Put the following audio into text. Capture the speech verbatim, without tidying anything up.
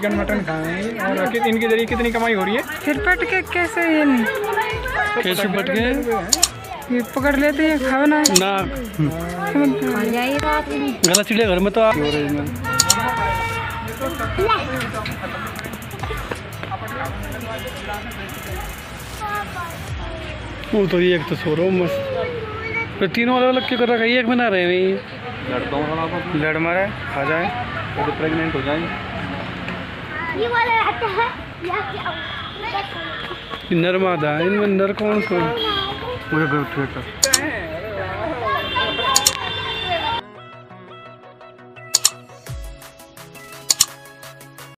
Chicken mutton खाएंगे। और कि, इनके जरिए कितनी कमाई हो रही है? फिर पट के कैसे ये नहीं कैसे पट के ये पकड़ लेते हैं खाना ना गलत चिड़िया घर में तो आप वो तो एक तो सो रहा हूँ मस्त। तो तीनों अलग अलग क्यों कर रखा है? एक में ना रहे नहीं लड़ता हूँ लड़ मारे खा जाए तो प्रेग्नेंट हो जाए। नर मादा इनमें नर कौन सा? मुझे